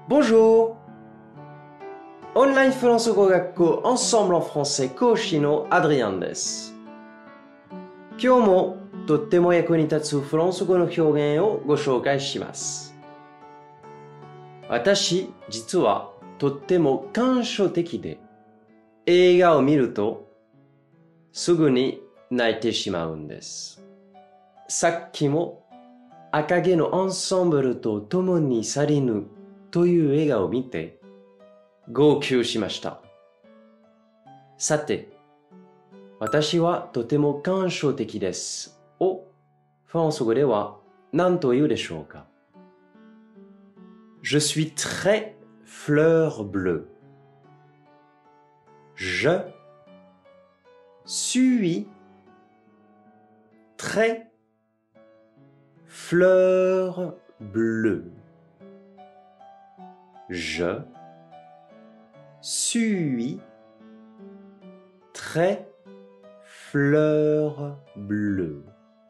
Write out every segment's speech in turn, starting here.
Bonjour! オンラインフランス語学校 Ensemble en français 講師のアドリアンです。今日もとっても役に立つフランス語の表現をご紹介します。私、実はとっても感傷的で、映画を見るとすぐに泣いてしまうんです。さっきも赤毛のアンサンブルと共に去りぬという映画を見て号泣しました。さて、私はとても感傷的ですをフランス語では何と言うでしょうか？ Je suis très fleur bleue. Je suis très fleur bleue. Je suis très fleur bleue.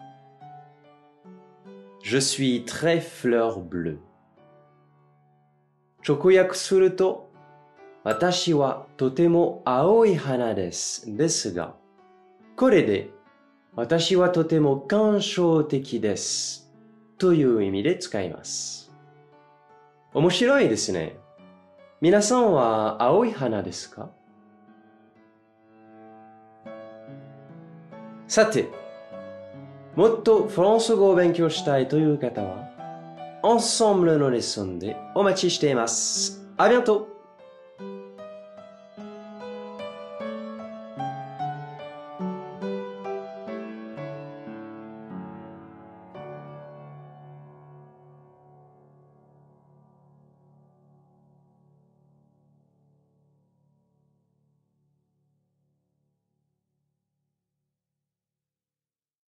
Je suis très fleur bleue. 直訳すると、私はとても青い花です。ですが、これで私はとても感傷的ですという意味で使います。面白いですね。皆さんは青い花ですか？さて、もっとフランス語を勉強したいという方は、Ensembleのレッスンでお待ちしています。À bientôt!